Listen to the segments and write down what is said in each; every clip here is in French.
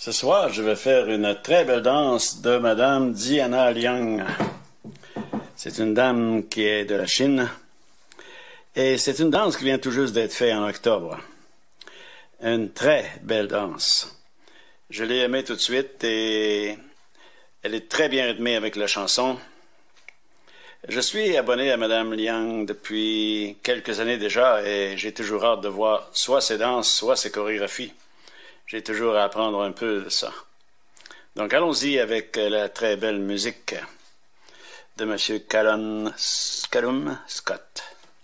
Ce soir, je vais faire une très belle danse de Madame Diana Liang. C'est une dame qui est de la Chine et c'est une danse qui vient tout juste d'être faite en octobre. Une très belle danse. Je l'ai aimée tout de suite et elle est très bien rythmée avec la chanson. Je suis abonné à Madame Liang depuis quelques années déjà et j'ai toujours hâte de voir soit ses danses, soit ses chorégraphies. J'ai toujours à apprendre un peu de ça. Donc allons-y avec la très belle musique de M. Callum Scott.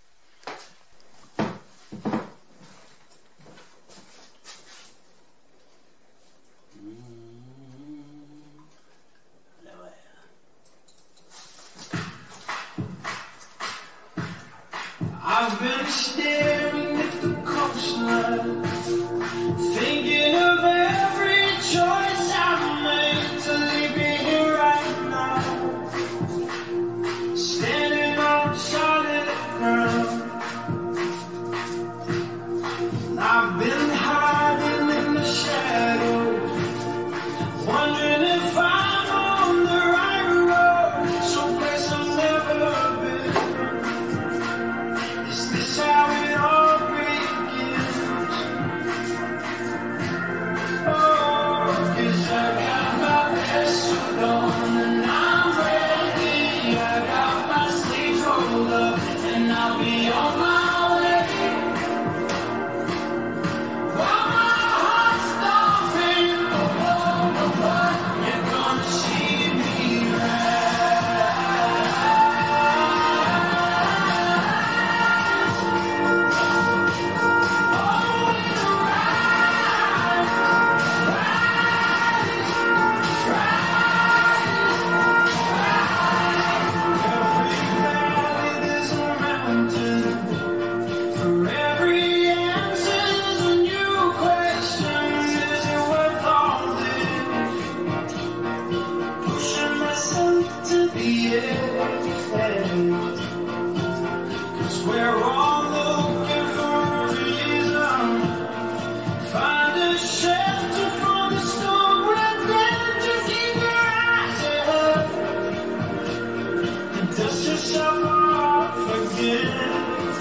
I've been staring at the coastline, thinking of every choice I've made to leave you here right now, standing on solid ground. I've been hiding in the shadows, wondering if I'm on the right road, someplace I've never been. Is this how it all begins? Oh, 'cause I got my best suit on and I'm ready. I got my sleeves rolled up and I'll be on my way. While my heart's stomping, you're gonna see me we're all looking for a reason. Find a shelter from the storm and then just keep your eyes ahead and dust yourself off again.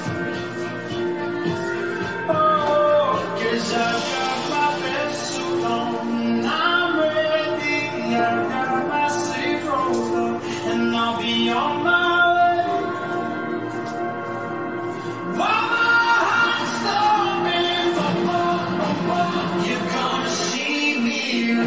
Oh, 'cause I've got my best suit on and I'm ready. I've got my sleeves rolled up and I'll be on my way. While my heart's stomping, you're gonna see me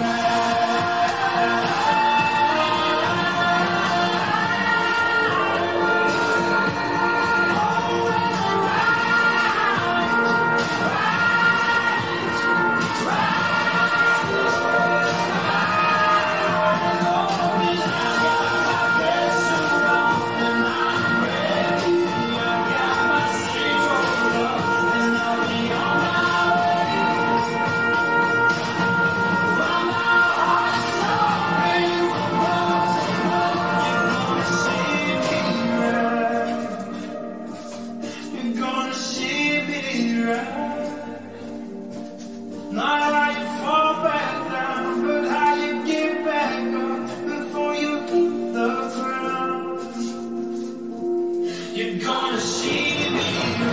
You're gonna see me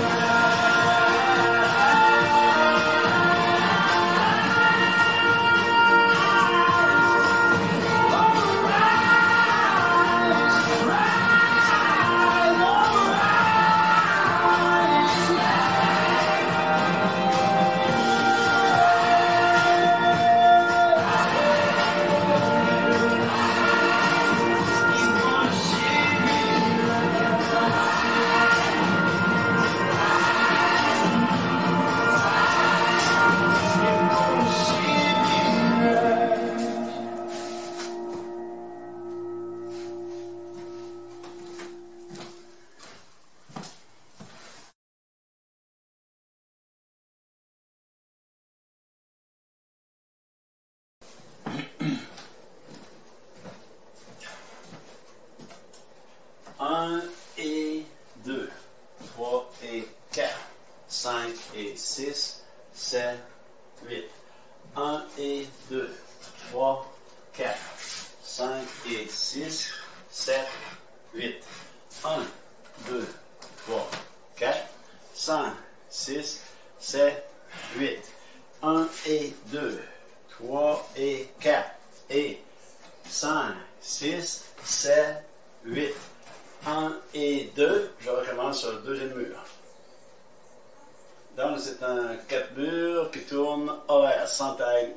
Un et 2, 3 et 4, 5 et 6, 7, 8. 1 et 2.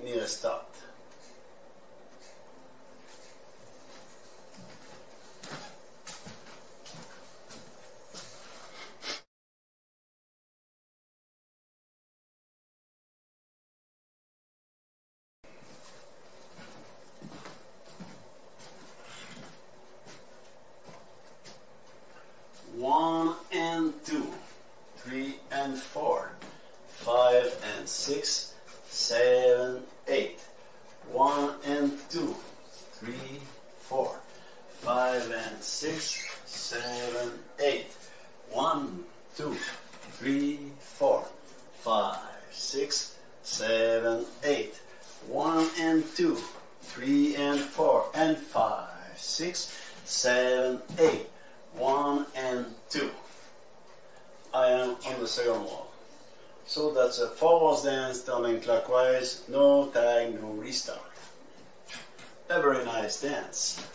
need a start. One and two, 3 and 4, 5 and 6, 7, 8. 1 and 2, 3, 4, 5 and 6, 7, 8. 1, 2, 3, 4, 5, 6, 7, 8. 1 and 2, 3 and 4 and 5, 6, 7, 8. 1 and 2. I am on the second wall. So that's a forwards dance turning clockwise, no tag, no restart. A very nice dance.